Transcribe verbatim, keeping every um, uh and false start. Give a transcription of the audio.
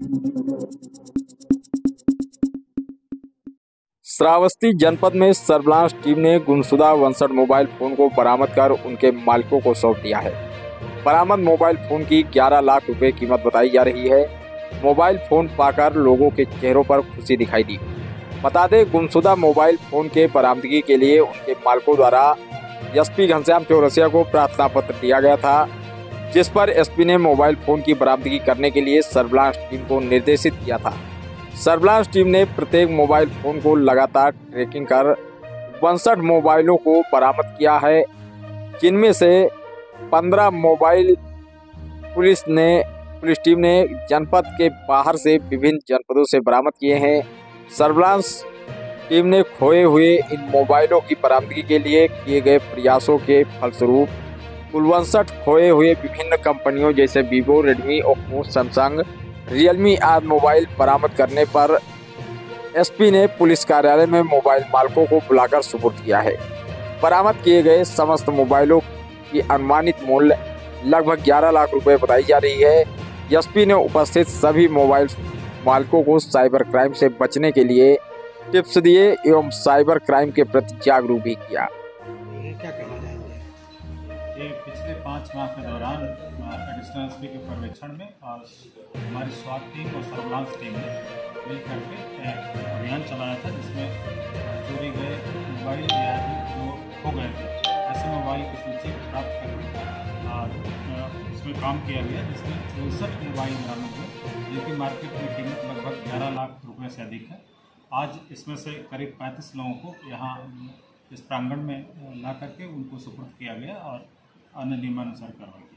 श्रावस्ती जनपद में surveillance team ने गुमशुदा उनसठ मोबाइल फोन को बरामद कर उनके मालिकों को सौंप दिया है। बरामद मोबाइल फोन की ग्यारह लाख रुपए कीमत बताई जा रही है। मोबाइल फोन पाकर लोगों के चेहरों पर खुशी दिखाई दी। बता दें, गुमशुदा मोबाइल फोन के बरामदगी के लिए उनके मालिकों द्वारा एसपी घनश्याम चौरसिया को प्रार्थना पत्र दिया गया था, जिस पर एसपी ने मोबाइल फोन की बरामदगी करने के लिए सर्विलांस टीम को निर्देशित किया था। सर्विलांस टीम ने प्रत्येक मोबाइल फोन को लगातार ट्रैकिंग कर उनसठ मोबाइलों को बरामद किया है, जिनमें से पंद्रह मोबाइल पुलिस ने पुलिस टीम ने जनपद के बाहर से विभिन्न जनपदों से बरामद किए हैं। सर्विलांस टीम ने खोए हुए इन मोबाइलों की बरामदगी के लिए किए गए प्रयासों के फलस्वरूप कुल उनसठ खोए हुए विभिन्न कंपनियों जैसे Vivo, Redmi, Oppo, Samsung, Realme आदि मोबाइल बरामद करने पर एसपी ने पुलिस कार्यालय में मोबाइल मालिकों को बुलाकर सुपुर्द किया है। बरामद किए गए समस्त मोबाइलों की अनुमानित मूल्य लगभग ग्यारह लाख रुपए बताई जा रही है। एसपी ने उपस्थित सभी मोबाइल मालिकों को साइबर क्राइम से बचने के लिए टिप्स दिए एवं साइबर क्राइम के प्रति जागरूक भी किया। क्या कहना चाहेंगे? ये पिछले पाँच माह के दौरान एडिशनल एसपी के पर्यवेक्षण में और हमारी स्वास्थ्य टीम और सर्विलांस टीम ने मिलकर के एक अभियान चलाया था, जिसमें चोरी गए मोबाइल या जो खो गए थे ऐसे मोबाइल की सूची प्राप्त करके और उसमें काम किया गया, जिसमें चौंसठ मोबाइल बरामद हुए, जिनकी मार्केट में कीमत लगभग ग्यारह लाख रुपये से अधिक है। आज इसमें से करीब पैंतीस लोगों को यहाँ इस प्रांगण में ला करके उनको सुपुर्द किया गया और अन्य नियमानुसार कार्रवाई